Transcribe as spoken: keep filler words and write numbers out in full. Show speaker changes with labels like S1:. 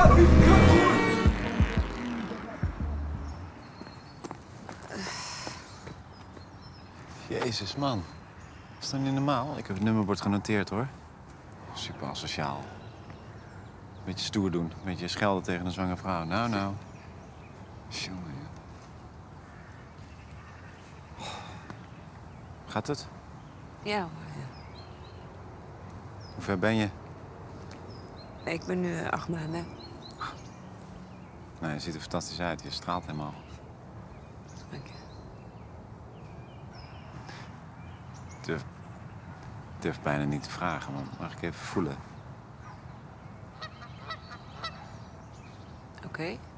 S1: Jezus, man. Is dat niet normaal? Ik heb het nummerbord genoteerd, hoor. Super asociaal. Beetje stoer doen. Beetje schelden tegen een zwangere vrouw. Nou, nou. Jongen, ja. Gaat het?
S2: Ja hoor, ja.
S1: Hoe ver ben je?
S2: Ik ben nu uh, acht maanden.
S1: Nee, je ziet er fantastisch uit. Je straalt helemaal.
S2: Dank je.
S1: Ik durf, ik durf bijna niet te vragen, maar mag ik even voelen?
S2: Oké. Okay.